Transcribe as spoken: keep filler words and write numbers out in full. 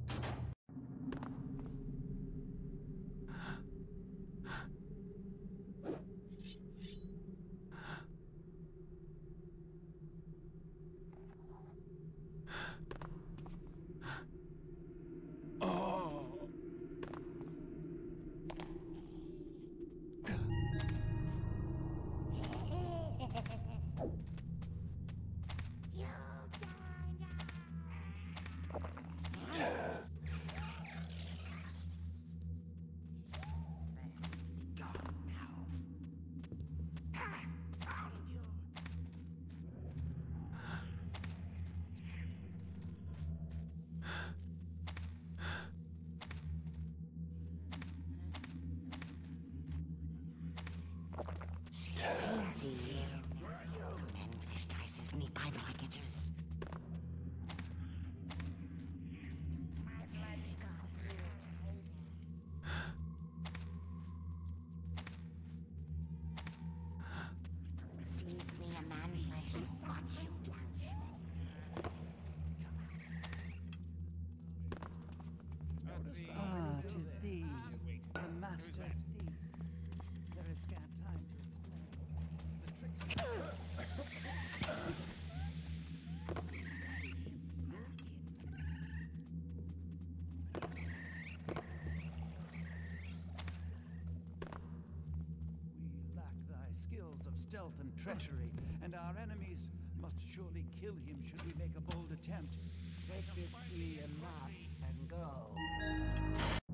Sie. Endlich heißt es nie bei Packages. Seize me a man flesh and watch you dance. Ah, 'tis thee, the master thief. There is scant time to explain the tricks We lack thy skills of stealth and treachery, and our enemies must surely kill him should we make a bold attempt. Take this flea and map and go.